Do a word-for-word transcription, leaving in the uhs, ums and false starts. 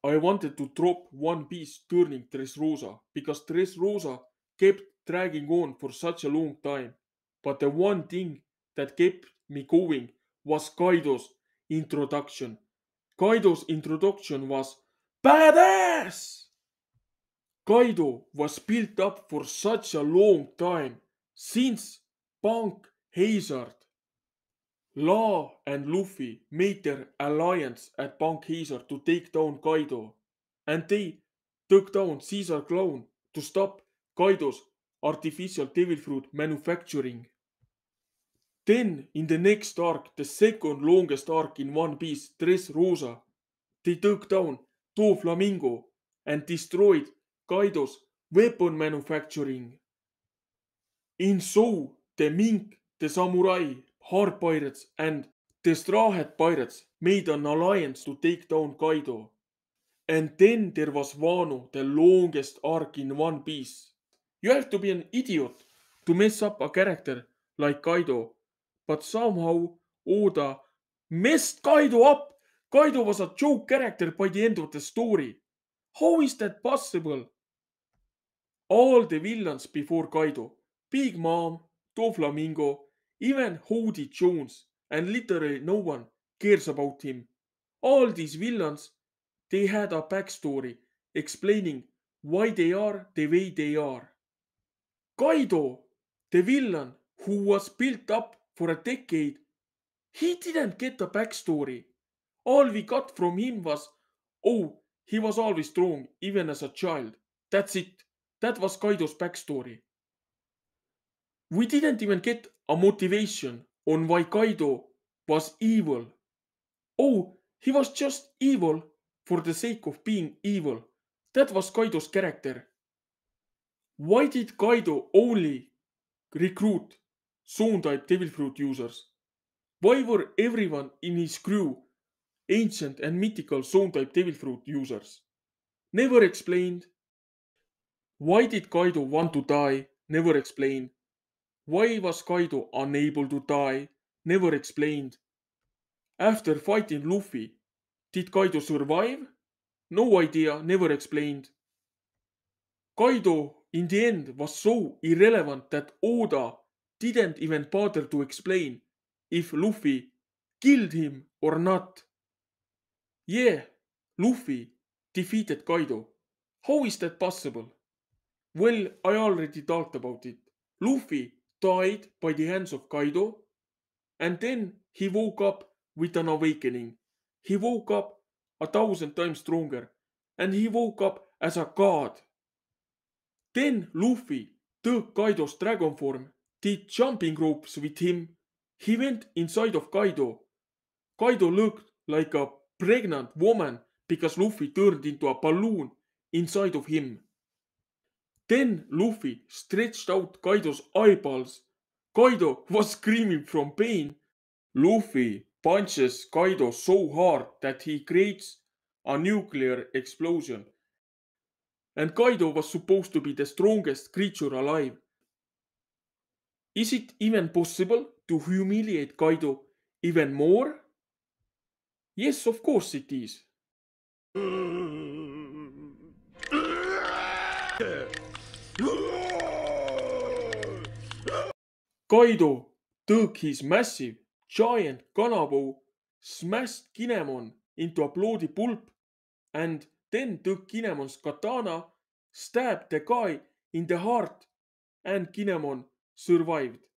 I wanted to drop One Piece turning Dressrosa because Dressrosa kept dragging on for such a long time. But the one thing that kept me going was Kaido's introduction. Kaido's introduction was badass! Kaido was built up for such a long time since Punk Hazard. Law and Luffy made their alliance at Punk Hazard to take down Kaido, and they took down Caesar Clown to stop Kaido's artificial devil fruit manufacturing. Then, in the next arc, the second longest arc in One Piece, Dressrosa, they took down Doflamingo and destroyed Kaido's weapon manufacturing. In Zou, the Mink, the Samurai, Hard Pirates, and the Straw Hat Pirates made an alliance to take down Kaido. And then there was Wano, the longest arc in One Piece. You have to be an idiot to mess up a character like Kaido, but somehow Oda messed Kaido up. Kaido was a joke character by the end of the story. How is that possible? All the villains before Kaido, Big Mom, Doflamingo, even Hody Jones, and literally no one cares about him. All these villains, they had a backstory explaining why they are the way they are. Kaido, the villain who was built up for a decade, he didn't get a backstory. All we got from him was, oh, he was always strong, even as a child. That's it. That was Kaido's backstory. We didn't even get a motivation on why Kaido was evil. Oh, he was just evil for the sake of being evil. That was Kaido's character. Why did Kaido only recruit Zone type Devil Fruit users? Why were everyone in his crew ancient and mythical Zone type Devil Fruit users? Never explained. Why did Kaido want to die? Never explained. Why was Kaido unable to die? Never explained. After fighting Luffy, did Kaido survive? No idea, never explained. Kaido in the end was so irrelevant that Oda didn't even bother to explain if Luffy killed him or not. Yeah, Luffy defeated Kaido. How is that possible? Well, I already talked about it. Luffy died by the hands of Kaido, and then he woke up with an awakening. He woke up a thousand times stronger, and he woke up as a god. Then Luffy took Kaido's dragon form, did jumping ropes with him. He went inside of Kaido. Kaido looked like a pregnant woman because Luffy turned into a balloon inside of him. Then Luffy stretched out Kaido's eyeballs. Kaido was screaming from pain. Luffy punches Kaido so hard that he creates a nuclear explosion. And Kaido was supposed to be the strongest creature alive. Is it even possible to humiliate Kaido even more? Yes, of course it is. Kaido took his massive, giant Kanabo, smashed Kinemon into a bloody pulp, and then took Kinemon's katana, stabbed the guy in the heart, and Kinemon survived.